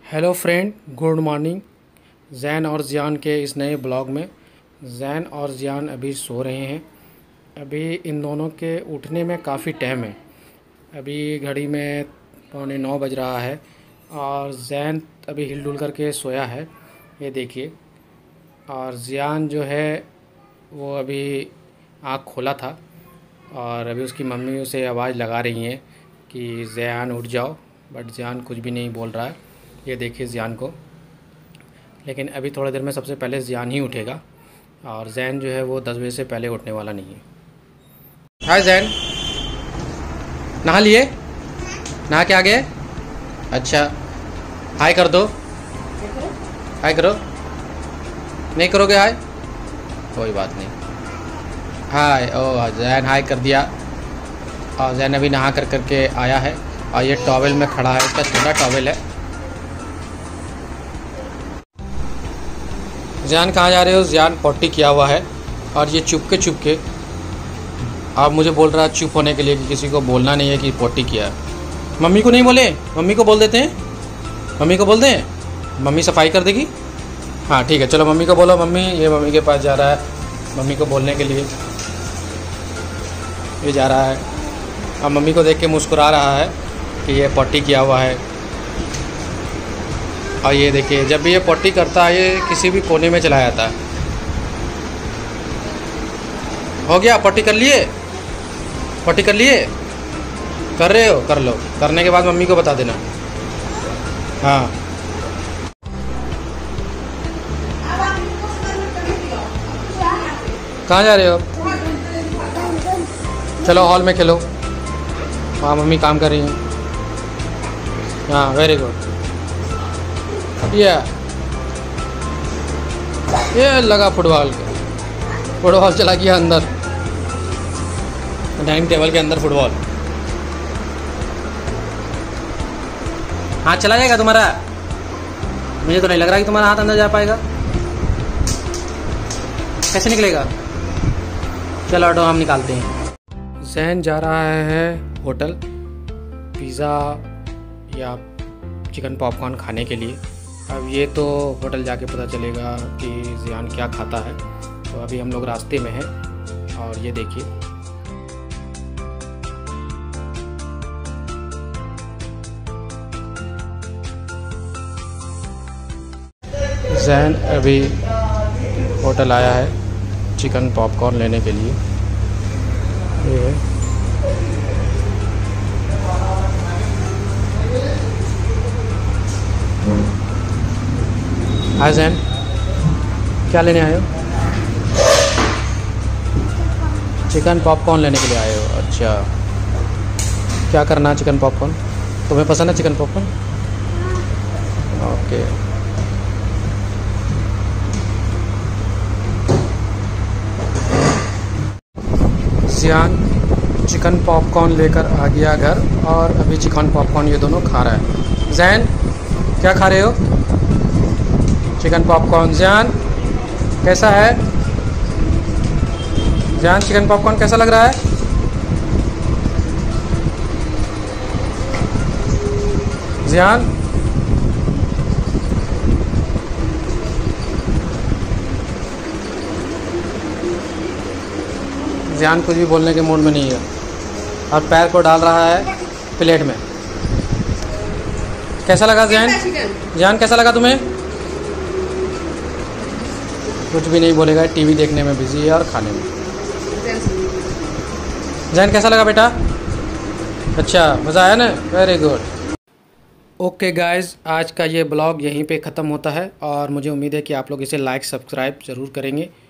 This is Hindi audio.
Hello friend, good morning. Jain और जियान के इस नए ब्लॉग में जैन और जियान अभी सो रहे हैं। अभी इन दोनों के उठने में काफ़ी टाइम है। अभी घड़ी में 8:45 बज रहा है और जैन अभी हिलडुल करके सोया है, ये देखिए। और जियान जो है वो अभी आँख खोला था और अभी उसकी मम्मी उसे आवाज़ लगा रही हैं कि जियान उठ जाओ, बट जियान कुछ भी नहीं बोल रहा है। ये देखिए जियान को। लेकिन अभी थोड़ी देर में सबसे पहले जियान ही उठेगा और जैन जो है वो 10 बजे से पहले उठने वाला नहीं है। हाय जैन, नहा लिए? नहा के आ गए? अच्छा, हाय कर दो। हाय करो। नहीं करोगे हाय? कोई बात नहीं। हाय। ओ जैन हाय कर दिया। और जैन अभी नहा करके आया है और ये टॉवेल में खड़ा है, इसका छोटा टॉवेल है। जियान कहाँ जा रहे हो? जियान पॉटी किया हुआ है और ये चुप के आप मुझे बोल रहा है चुप होने के लिए कि किसी को बोलना नहीं है कि पॉटी किया है। मम्मी को नहीं बोले? मम्मी को बोल देते हैं। मम्मी को बोल दें, मम्मी सफाई कर देगी। हाँ ठीक है, चलो मम्मी को बोलो। मम्मी, ये मम्मी के पास जा रहा है मम्मी को बोलने के लिए। ये जा रहा है अब मम्मी को देख के मुस्कुरा रहा है कि ये पॉटी किया हुआ है। और ये देखिए, जब भी ये पॉटी करता है ये किसी भी कोने में चला जाता है। हो गया? पॉटी कर लिए? पॉटी कर लिए? कर रहे हो? कर लो। करने के बाद मम्मी को बता देना। हाँ। कहाँ जा रहे हो? चलो हॉल में खेलो। हाँ, मम्मी काम कर रही हैं। हाँ, वेरी गुड। ये लगा फुटबॉल चला गया अंदर, डाइनिंग टेबल के अंदर फुटबॉल। हाथ चला जाएगा तुम्हारा? मुझे तो नहीं लग रहा कि तुम्हारा हाथ अंदर जा पाएगा। कैसे निकलेगा? चलो ऑटो हम निकालते हैं। जैन जा रहा है होटल पिज़्ज़ा या चिकन पॉपकॉर्न खाने के लिए। अब ये तो होटल जाके पता चलेगा कि जियान क्या खाता है। तो अभी हम लोग रास्ते में हैं और ये देखिए जैन अभी होटल आया है चिकन पॉपकॉर्न लेने के लिए। ये हाय जैन, क्या लेने आए हो? चिकन पॉपकॉर्न लेने के लिए आए हो? अच्छा, क्या करना है चिकन पॉपकॉर्न? तुम्हें पसंद है chicken popcorn? Okay. Jiyan chicken popcorn लेकर आ गया घर और अभी चिकन पॉपकॉर्न ये दोनों खा रहा है। जैन, क्या खा रहे हो? Chicken popcorn. जियान कैसा है? जियान चिकन पॉपकॉर्न कैसा लग रहा है? जियान, जियान कुछ भी बोलने के मूड में नहीं है और पैर को डाल रहा है प्लेट में। कैसा लगा जियान? जियान कैसा लगा तुम्हें? कुछ भी नहीं बोलेगा, टीवी देखने में बिजी है और खाने में। जैन कैसा लगा बेटा? अच्छा, मज़ा आया ना? Very good. ओके गाइस, आज का ये ब्लॉग यहीं पे ख़त्म होता है और मुझे उम्मीद है कि आप लोग इसे लाइक सब्सक्राइब ज़रूर करेंगे।